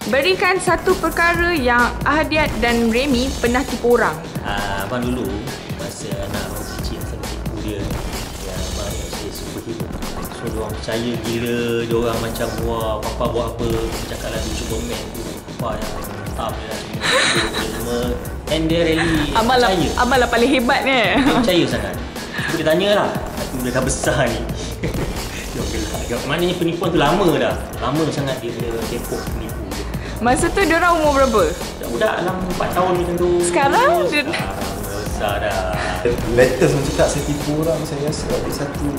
Berikan satu perkara yang Ahdiat dan Remy pernah tipu orang. Abang dulu masa anak kecil saya tipu dia yang abang ni saya superhero. So diorang percaya gila, diorang macam wah papa buat apa, cakap lagu Superman tu, papa yang tam dia lah semua. And dia really percaya. Abang lah paling hebat ni. Dia percaya sangat. So dia tanya lah, aku dah besar ni. Dia gelak. Maknanya penipuan tu lama dah. Lama sangat dia tepuk penipu. Masa tu diorang umur berapa? Budak dalam 4 tahun macam tu. Sekarang? Besar dah. Latest macam cakap saya tipu orang, saya rasa ada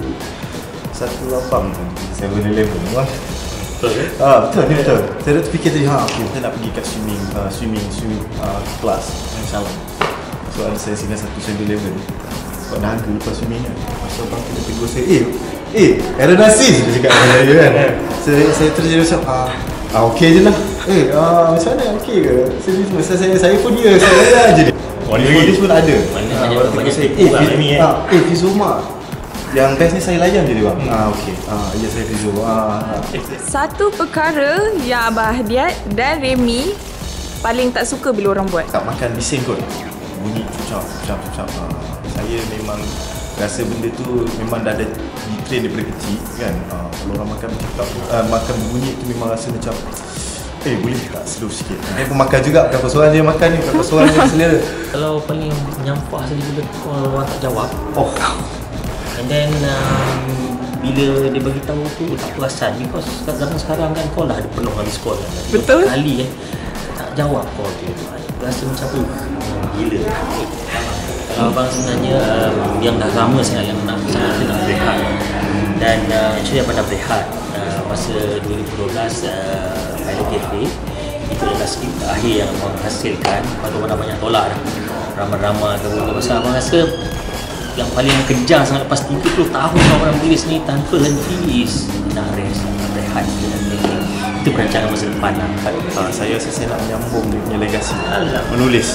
satu abang tu 7-Eleven kan. Betul ke? Betul, ni betul. Saya dah terfikir tadi, okey, kita nak pergi kat swimming class yang salah. So ada saya singgah satu 7-Eleven. Sebab dah harga lepas swimming kan. Masa abang tu dia tegur saya, aeronasis dia cakap dengan saya kan. Saya terus jadi macam, okey je lah. Macam mana, okey ke? Masa saya pun dia, saya dah je dia. Modis pun ada. Banyak saya, tipu lah ni Fizuma. Yang best ni saya layan je dia bang. Okey. Ya saya Fizu. Satu perkara yang Abah Ahdiat dan Remy paling tak suka bila orang buat. Tak makan bising kot. Bunyi cucap. Saya memang rasa benda tu memang dah ada di-train daripada kecil kan. Kalau orang makan bercakap, makan bunyi tu memang rasa macam boleh tak slow sikit. Dia pun makan juga, berapa seorang dia makan ni, berapa seorang dia selera. Kalau paling menyampah sekali bila orang tak jawab. And then bila dia bagi tahu tu tak perasan because zaman sekarang kan call lah ada penuh habis call kan. Betul. Kali tak jawab call tu. Rasa macam gila. Kalau abang sebenarnya yang dah lama sangat yang nak berehat. Dan actually abang dah berehat masa 2012 Pilot Cafe. Itu adalah skrip terakhir yang abang hasilkan. Lepas tu abang dah banyak tolak dah. Ramai-ramai ke apa. Pasal abang rasa yang paling kejar sangat lepas 30 tahun orang tulis ni tanpa henti nak rest, nak rehat. Itu perancangan masa depan lah. Saya rasa saya nak menyambung dia punya legasi menulis.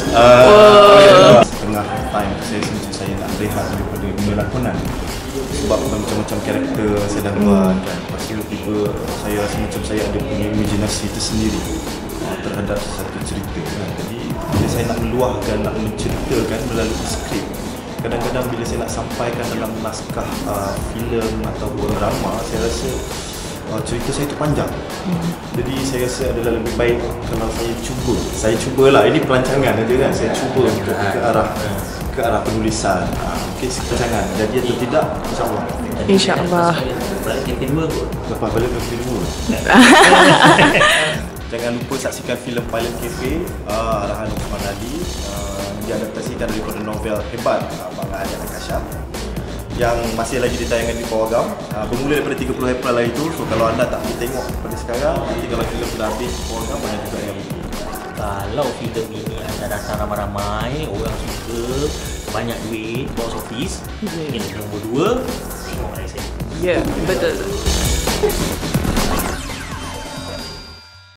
Setengah time saya nak rehat daripada dunia lakonan. Sebab macam-macam karakter saya dah buat kan. Lepas tu tiba saya rasa macam saya ada punya imaginasi tersendiri terhadap satu cerita kan. Jadi bila saya nak meluahkan, nak menceritakan melalui skrip, kadang-kadang bila saya nak sampaikan dalam naskah filem ataupun drama, saya rasa cerita saya itu panjang. Jadi saya rasa adalah lebih baik kalau saya cubalah, ini perancangan aja kan, saya cuba untuk ke arah penulisan. Mungkin perancangan jadi atau tidak, insyaAllah. InsyaAllah. Balik ke kedua kot. Lepas balik ke kedua. Jangan lupa saksikan filem Pilot Cafe arahan Osman Ali. Diadaptasikan daripada novel hebat Abang Ahdiat Akasha yang masih lagi ditayangkan di Pawagam bermula daripada 30 April hari itu. So kalau anda tak boleh tengok pada sekarang, nanti kalau filem sudah habis Pawagam, banyak juga yang mungkin. Kalau filem ini anda datang ramai-ramai, orang suka, banyak duit, box office, mungkin nombor 2 tengok saya. Ya, betul.